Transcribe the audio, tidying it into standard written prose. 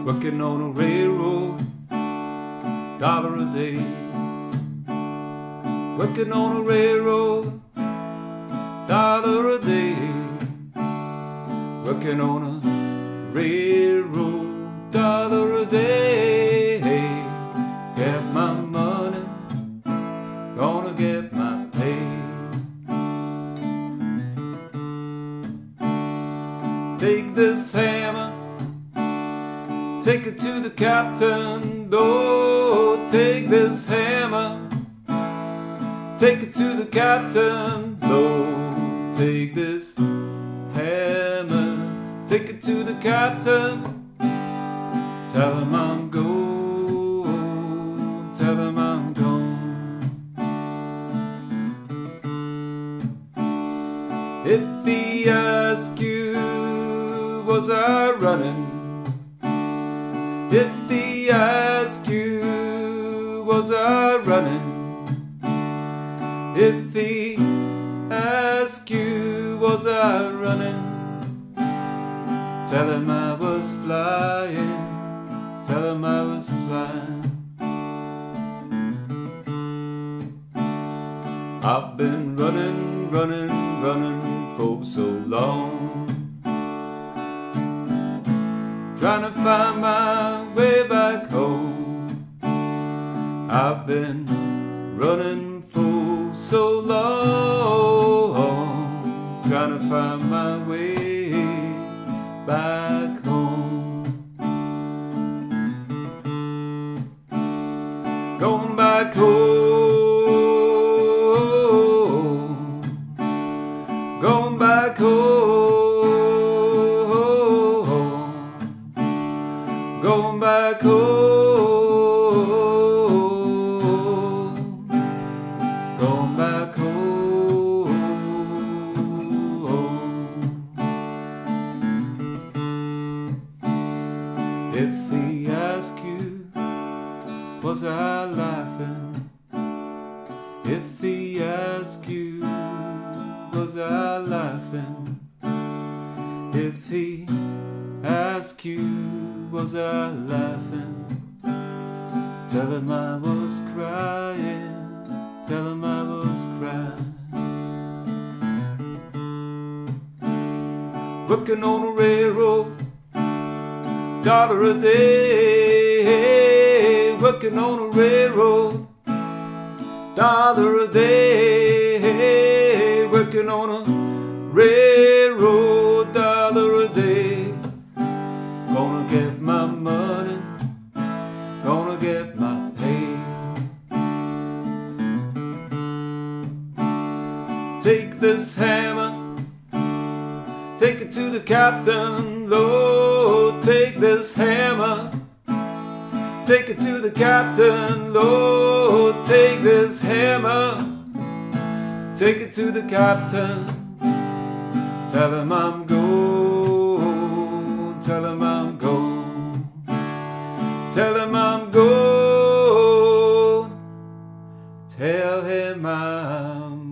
working on a railroad, dollar a day. Working on a railroad, dollar a day. Working on a railroad, dollar a day. Get my money, gonna get my pay. Take this hammer, take it to the captain. Oh, take this hammer, take it to the captain. Oh, take this hammer, take it to the captain. Tell him I'm gone, tell him I'm gone. If he asks you, was I running? If he asks you, was I running? If he asks you, was I running? Tell him I was flying, tell him I was flying. I've been running, running, running for so long, trying to find my way back home. I've been running for so long, trying to find my way back home. Going back home, going back home, going back home, going back home. If he asks you, was I laughing? If he asks you, was I laughing? If he asks you, was I laughing? Tell him I was crying, tell him I was crying. Working on a railroad, dollar a day. Working on a railroad, dollar a day. Working on a railroad, dollar a day. Gonna get my money, gonna get my pay. Take this hammer, take it to the captain. Lord, take this hammer, take it to the captain. Lord, take this hammer, take it to the captain. Tell him I'm gone, tell him I'm gone, tell him I'm gone, tell him I'm